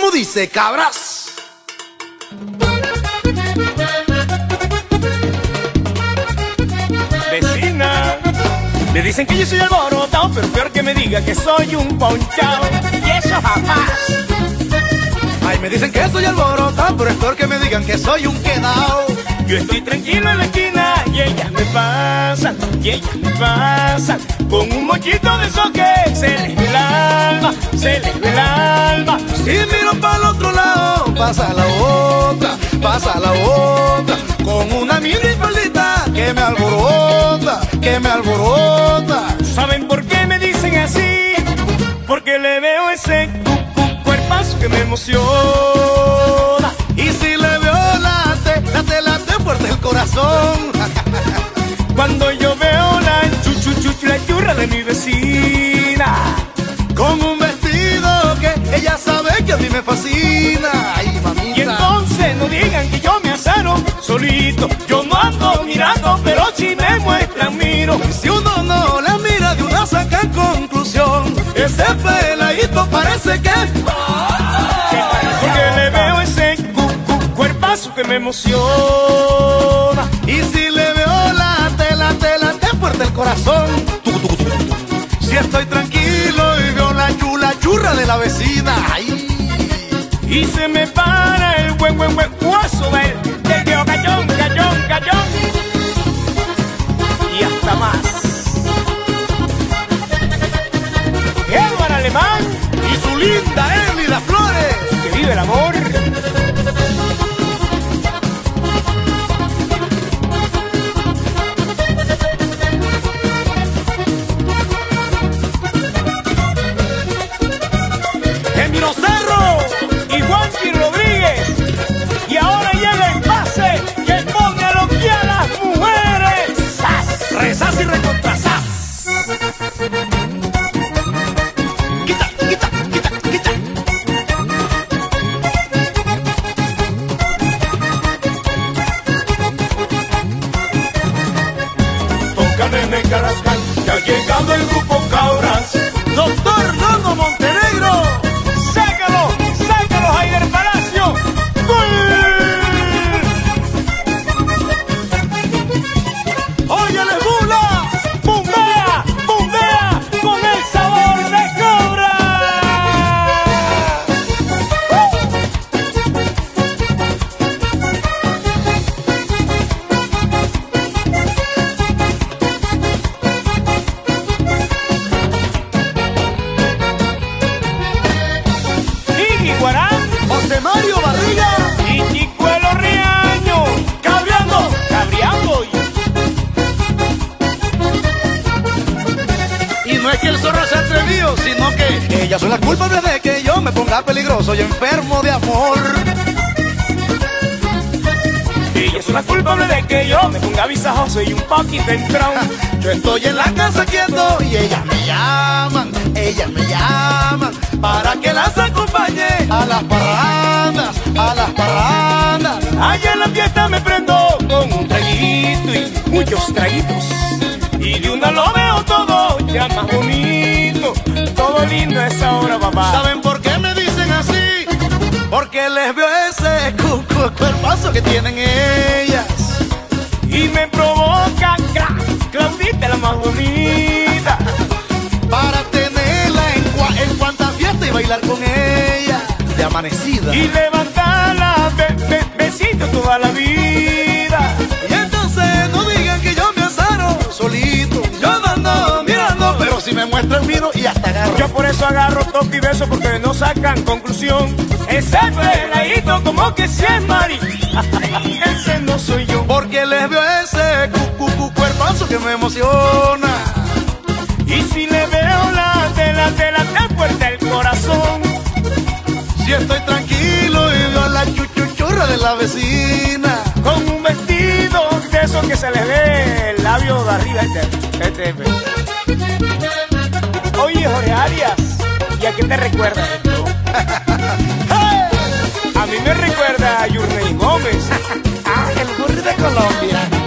como dice, cabras. Vecina, le dicen que yo soy alborotado, pero peor que me diga que soy un ponchao. Y eso jamás. Ay, me dicen que soy alborotado, pero es peor que me digan que soy un quedao. Yo estoy tranquilo en la esquina y ellas me pasan, con un mochito de esos que se les ve el alma, se les ve el alma. Si miro para el otro lado, pasa la otra, con una mini faldita que me alborota, ¿Saben por qué me dicen así? Porque le veo ese cuerpazo que me emociona. Y si le veo late fuerte el corazón. Cuando yo veo la churra de mi vecina, con un vestido que ella sabe que a mí me fascina. Ay, mamita. Y entonces no digan que yo me azaro solito. Yo no ando mirando, pero si me muestran miro. Si uno no la mira, de una saca conclusión. Ese peladito parece que porque le veo ese cuerpazo que me emociona. Y si le veo late fuerte el corazón. Si estoy tranquilo y veo la churra de la vecina. Ay. Y se me para el buen guaso del tío Cachón. Y hasta más. Edward Alemán Y su linda Elida Flores. Que vive el amor. Emiro Cerro Y Juanqui Rodríguez. Y ahora llega el pase que pone a lo que a las mujeres. ¡Sas! Rezas y recontrasas. Quita. Tócame en Carrascal, que ha llegado el grupo Cabras. Doctor Nono Montenegro. ¡Sácalo, Jaider Palacio! ¡Gol! ¡Óyale, bula! ¡Bombea con el sabor de cobra! Iggy Guarán, José Mario Barriga. y Chicuelo Riaño, cabreando. Y no es que el zorro sea atrevido, sino que ellas son las culpables de que yo me ponga peligroso y enfermo de amor. Ella es una culpable de que yo me ponga visajoso y un poquito entrado. Yo estoy en la casa quieto y ellas me llaman para que las acompañe a las parrandas. Allá en la fiesta me prendo con un traguito y muchos traguitos. Y de una lo veo todo ya más bonito. Todo lindo a esa hora, papá. ¿Saben por qué me dicen así? Porque les veo ese cuerpazo que tienen ellas. Y me provoca Claudita, la más bonita. Para tenerla en cuanta fiesta y bailar con ella de amanecida. Y levantarla, besito toda la vida. Y entonces no digan que yo me azaro solito. Yo no ando mirando, pero si me muestran miro y hasta agarro. Yo por eso agarro toque y beso, porque no sacan conclusión. Ese peladito como que si es Mari. Ese no soy yo. Porque les veo ese cuerpazo que me emociona. Y si le veo la tela fuerte el corazón. Si estoy tranquilo y veo la churra de la vecina. Con un vestido de esos que se le ve el labio de arriba. Oye, Jorge Arias, ¿y a qué te recuerda esto? A mí me recuerda a Yurney Gómez. El burro de Colombia.